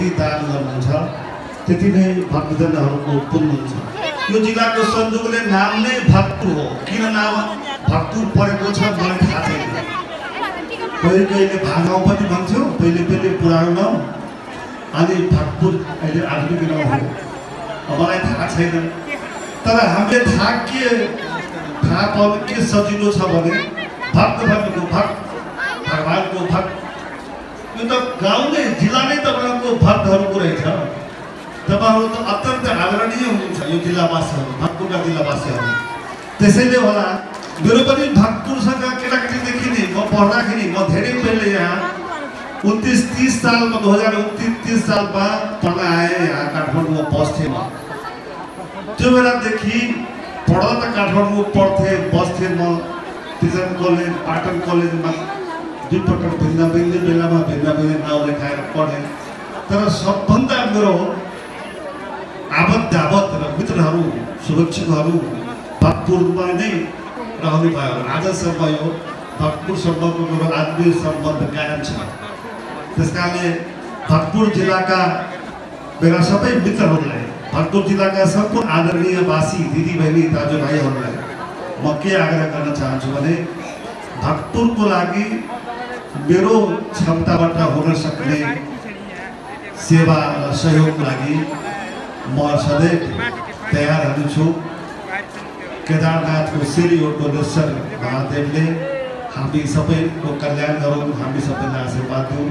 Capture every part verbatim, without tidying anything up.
जति दान गर्नुहुन्छ त्यति नै भक्तजनहरूको पुण्य हुन्छ। यो जिल्लाको सन्दुकले नाम नै भक्तपुर हो। किन नाम भक्तपुर परेको छ मलाई थाहा छैन। कहिले कहिले भागाउँ पनि भन्थ्यो, पहिले पहिले पुरानो नाउँ, अनि भक्तपुर अहिले आधुनिक नाउँ हो। मलाई थाहा छैन, तर हामीले थाहा के थाहा पाउनु के सजिलो छ भने भक्त भनेको भक्त, भगवानको भक्त। यो त गाउँ नै जिल्ला नै तपाईँहरूको भक्तहरूको रहेछ। तपाईँहरू त अत्यन्त आदरणीय हुनुहुन्छ यो जिल्लावासीहरू, भक्तपुरका जिल्लावासीहरू। त्यसैले होला मेरो पनि भक्तपुरसँग केटाकेटीदेखि नै म पढ्दाखेरि म धेरै पहिले यहाँ उन्तिस तिस सालमा दो हजार उन्तिस तिस सालमा पढ्न आएँ यहाँ काठमाडौँमा बस्थेँ म। त्यो बेलादेखि पढ्दा त काठमाडौँ पढ्थेँ बस्थेँ म। टिचर कलेज पाटन कलेजमा दुईपटक भिन्न भिन्न बेलामा भिन्न भिन्न नाउँ लेखाएर पढेँ। तर सबभन्दा मेरो आबद्ध आबद्ध र मित्रहरू सुरक्षकहरू भक्तपुरमा नै रहनु भयो। आजसम्म यो भक्तपुरसम्मको मेरो आत्मीय सम्बन्ध कायम छ। त्यस कारणले भक्तपुर जिल्लाका मेरा सबै मित्रहरूलाई, भक्तपुर जिल्लाका सम्पूर्ण आदरणीयवासी दिदीबहिनी दाजुभाइहरूलाई म के आग्रह गर्न चाहन्छु भने भक्तपुरको लागि मेरो क्षमताबाट हुन सक्ने सेवा र सहयोगको लागि म सधैँ तयार हुन्छु। केदारनाथको सिरियोटको नेश्वर महादेवले हामी सबैको कल्याण गरौँ, हामी सबैलाई आशीर्वाद दिउँ।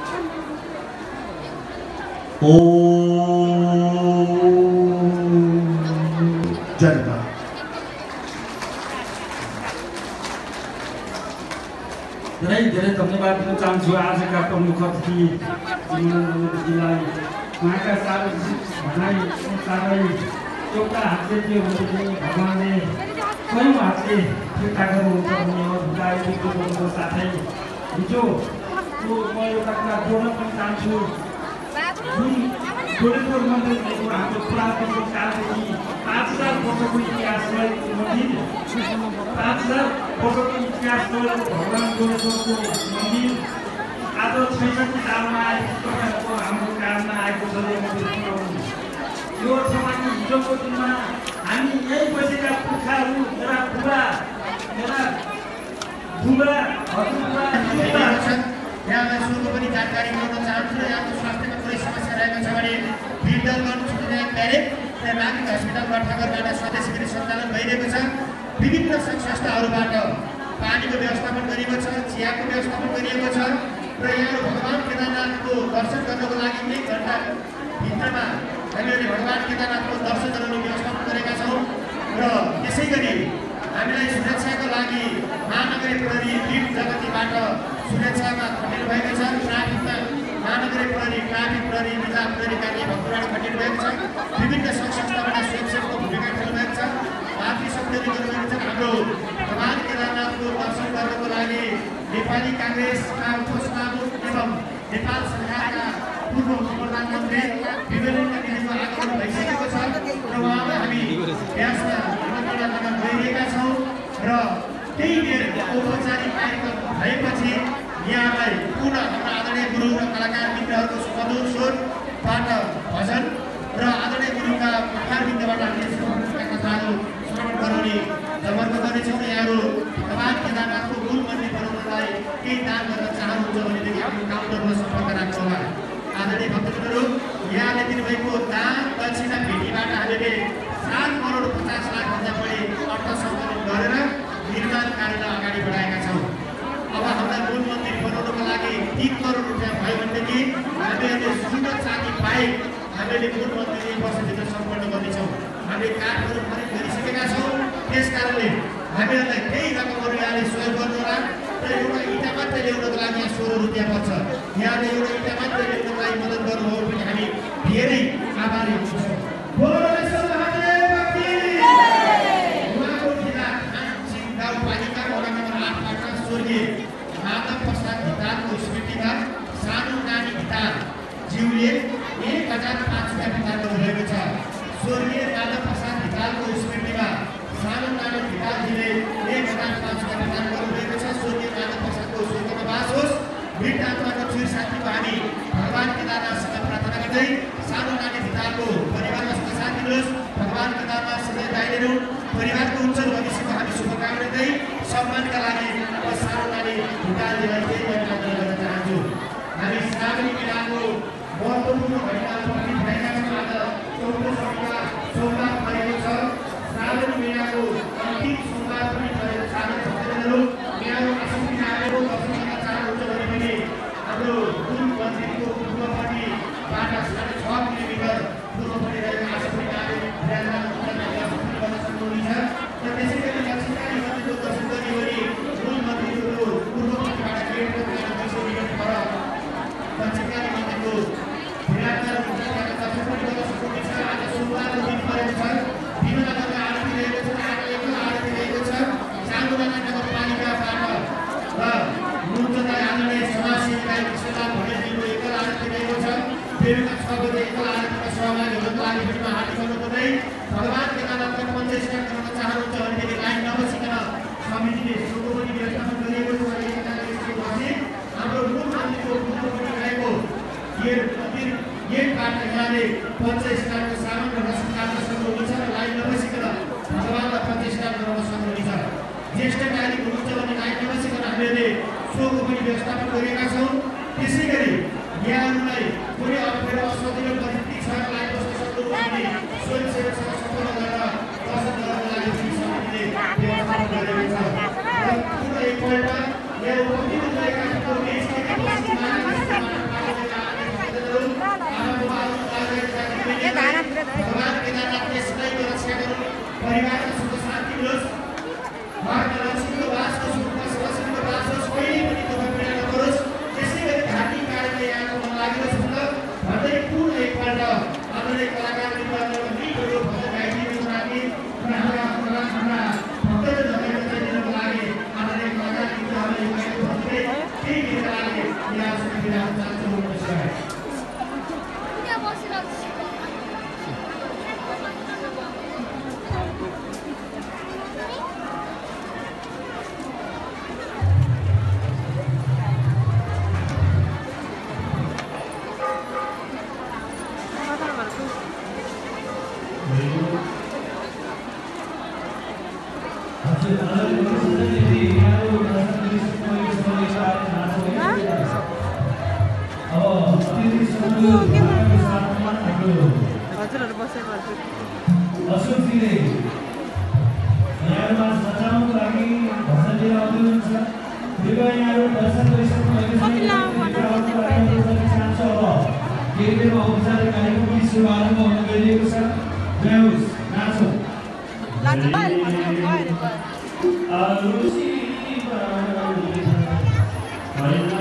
ओम जय मां। धेरै धेरै धन्यवाद दिन चाहन्छु आजका प्रमुख अतिथि जिल्लालाई। उहाँका साह्रै भनाइ साह्रै एउटा हातले के हुन्छ भने भगवान्ले स्वयं हातले फिर्ता गर्नुहुन्छ भन्ने अरूलाई बिर्को गर्नुको साथै हिजो त्यो म एउटा कुरा जोड्न पनि चाहन्छु। जुन जोडेश्वर मन्दिर भएको हाम्रो पुरातन कालदेखि पाँच हजार वर्षको इतिहासलाई मन्दिर, पाँच हजार वर्षको इतिहास रहेको भगवान् जोडेश्वरको मन्दिर आज छैसठी सालमा आएको हाम्रो कालमा आएको छ। यो समाजको हिजोको दिनमा हामी यही बसेका पुर्खाहरू, मेरा बुबा मेरा बुबा हजुरबा यहाँलाई सोध्नु पनि जानकारी गराउन चाहन्छु। यहाँको स्वास्थ्यमा कुनै समस्या रहेको छ भने फिल्टर गर्नु छुट्याएको प्यारेट र नागरिक हस्पिटल गठनगरबाट स्वदेशी गरी सञ्चालन भइरहेको छ। विभिन्न सङ्घ संस्थाहरूबाट पानीको व्यवस्थापन गरिएको छ, चियाको व्यवस्थापन गरिएको छ र यहाँ भगवान् केदारनाथको दर्शन गर्नको लागि एक घन्टा भित्रमा हामीहरूले भगवान् केदारनाथको दर्शन गराउने व्यवस्थापन गरेका छौँ। र त्यसै गरी हामीलाई सुरक्षाको लागि महानगरी प्रहरी लीड जगतीबाट सुरक्षामा खटिनु भएको छ। ट्राफिकमा महानगरी प्रहरी, ट्राफिक प्रहरी, जिल्ला प्रहरी कार्य भक्तपुरबाट खटिनु भएको छ। विभिन्न सङ्घ संस्थाबाट स्वयंसेवकको भूमिका खेल्नुभएको छ। पार्टी सम्मेलन गर्नुभएको छ। हाम्रो भगवान् केदारनाथको दर्शन गर्नको लागि नेपाली काङ्ग्रेसका उपसभामुख एवं नेपाल सरकारका पूर्व प्रधानमन्त्री विभिन्न दिदीको आगमन भइसकेको छ र उहाँलाई हामी व्यासमा निमन्त्रणा गर्न गइरहेका छौँ। र केही बेर औपचारिक कार्यक्रम भएपछि यहाँलाई पुनः हाम्रा आदरणीय गुरु र कलाकार मित्रहरूको मधुर स्वरबाट भजन र आदरणीय गुरुका मुखारबिन्दबाट हामीले कथाहरू श्रवण गराउने जमर्को गर्नेछौँ। यहाँहरू भगवान् केदारनाथको मूल मन्दिर बनाउनलाई केही दान गर्न चाहनुहुन्छ भनेदेखि आफ्नो काउन्टरमा सम्पर्क राख्नुहोला। आदरणीय भक्तजनहरू, यहाँले दिनुभएको दान दक्षिणा भेटीबाट हामीले सात करोड पचास लाखभन्दा बढी अर्थ सङ्कलन गरेर निर्माण कार्यलाई अगाडि बढाएका छौँ। अब हामीलाई मूल मन्दिर बनाउनको लागि तिन करोड रुपियाँ भयो भनेदेखि हामीहरूले सुन चाँदी बाहेक हामीले मूल मन्दिर एक वर्षभित्र सम्पन्न गर्नेछौँ। हामीले काठहरू खरिद गरिसकेका छौँ। त्यस कारणले हामीहरूलाई केही रकमहरू यहाँले सहयोग गर्नुहोला। र एउटा इँटा मात्रै ल्याउनको लागि यहाँ सोह्र रुपियाँ पर्छ। यहाँले एउटा इँटा मात्रै ल्याउनको लागि मद्दत गर्नुभयो भने हामी धेरै आभारी हुन्छौँ। गाउँपालिका वडा नम्बर आठबाट स्वर्गीय माधव प्रसाद धितालको स्मृतिमा सानो नानी धिताल ज्यूले एक हजार पाँच रुपियाँ प्रदान गर्नुभएको छ। स्वर्गीय माधव प्रसाद धितालको स्मृतिमा सानो नानी धितालजीले एक हजार पाँच रुपियाँ प्रदान गर्नुभएको छ। स्वर्गीय माधव प्रसादको स्वर्गमा बास होस्। मृत आत्माको चिर शान्तिको हामी भगवान् केदारनाथसँग प्रार्थना गर्छौँ। गर्दै सानो नानी पिताको परिवारमा सुख शान्ति दिनुहोस्। भगवानको नाममा सधैँ दाइदिनु। परिवारको उज्जवल भविष्यको हामी शुभकामना दिँदै सम्मानका लागि अब सानो नानी पिताजीलाई केही घटना गर्न चाहन्छु। हामी श्रावणी मेलाको महत्त्वपूर्ण घटनाहरू पनि भएका छौँ। आज चौधो समिका सोमबार परेको छ। श्रावणी मेलाको अन्तिम सोमबार पनि परेको छ। भक्तजनहरू मेलाको आसक्ति आएको दर्शन गर्न चाहनुहुन्छ भने पनि हाम्रो गुरु मन्दिरको पूर्वपट्टिबाट साढे छ किलोमिटर पूर्वपट्टि रहेको आसक्ति आएको विराजमान गर्न सक्नुहुनेछ। र त्यसै गरी लक्ष्मीकाली मन्दिरको दर्शन गर्ने गरी मूल मन्दिरको पूर्वपट्टिबाट गेटको दुई सौ मिटर पर लक्ष्मीकाली मन्दिरको विराजमान दर्शन पनि गर्न सक्नुहुनेछ। आज सोमबारको दिन परेको छ। विभिन्न नगरका आरती रहेको छ। आज एकल आरती रहेको छ। चाँगुडाना नगरपालिकाबाट र मुख्यतः आदरणीय समाजसेवी कृष्णलाल भट्टराईको एकल आरती रहेको छ। बेलुका छ बजे एकल आरतीमा सहभागी हुनको लागि पनि हार्दिक अनुरोध गर्दै भगवान केदारनाथको पञ्चस्नान गर्न चाहनुहुन्छ भनेदेखि लाइन नबसिकन समितिले सोको पनि व्यवस्थापन गरिएको छ। हाम्रो मूल मन्दिरको पूर्वपट्टि रहेको गेट मन्दिर गेटबाट यहाँले पञ्चस्नानको सामान र रसिद काट्न सक्नुहुनेछ र लाइन नबसिकन भगवानलाई पञ्चस्नान गराउन सक्नुहुनेछ। ज्येष्ठ नागरिक हुनुहुन्छ भने लाइन नबसिकन हामीले सोको पनि व्यवस्थापन गरेका छौँ। त्यसै गरी यहाँहरूलाई कुनै अप्ठ्यारो असजिलो परिस्थिति छ लाइन बस्न सक्नुहुन्छ भने स्वयंसेवकसँग सम्पर्क गरेर दर्शन गर्नको लागि पनि समितिले व्यवस्थापन गरेको छ। र पुनः एकपल्ट यहाँ उपस्थित भएका भगवान केदारनाथले सदैव रक्षा गरून्। परिवारमा सुख शान्ति दिनुहोस्। घरमा लक्ष्मीको वास होस्। मुखमा सरस्वतीको वास होस्। कहिले पनि दुःख पीडा नपरोस्। त्यसै गरी धार्मिक कार्यले यहाँको मन लागिनुहोस् भन्दै पुनः एकपल्ट आदरणीय कलाकारहरूले गीतहरू भजन गाइदिनुको लागि र हाम्रा हाम्रा हाम्रा भक्तजनहरूलाई बचाइ दिनुको लागि आदरणीय कलाकार गीतहरूले गाएको भन्दै केही गीतका लागि यहाँसँग बिदा हुन चाहन्छु। नमस्कार। Alusi,